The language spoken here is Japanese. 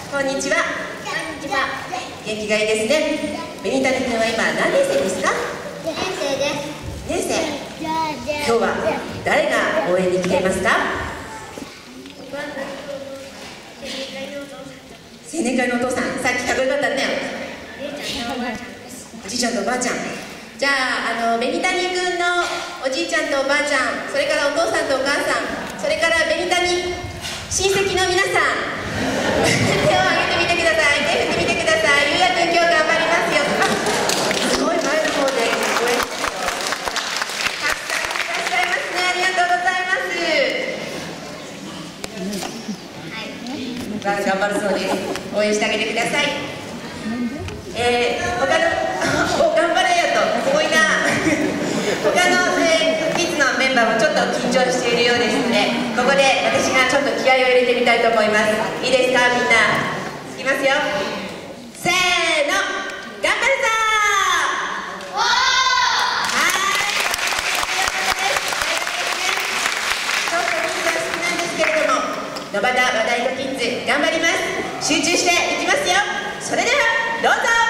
こんにちは。 こんにちは。 元気がいいですね。紅谷君は今何年生ですか？ 2年生です。 2年生。今日は誰が応援に来ていますか？青年会のお父さん。さっきかっこよかったね。おじいちゃんとおばあちゃん。じゃあ、紅谷君のおじいちゃんとおばあちゃん、それからお父さんとお母さん、それから紅谷親戚の皆さん、手を挙げてみてください。手振ってみてください。ゆうやくん、今日頑張りますよ。すごい前の方で応援してるよ。たくさんいらっしゃいますね。ありがとうございます。はい、頑張るそうです。応援してあげてください。他の頑張れよとすごいな。他の、キッズのメンバーもちょっと緊張しているようですので、ここで私がちょっと気合を入れてみたいと思います。いいですか、みんな。いきますよ。せーの、頑張るぞー。はい、ちょっと人数は少ないんですけれども、野端和太鼓キッズ頑張ります。集中していきますよ。それではどうぞ。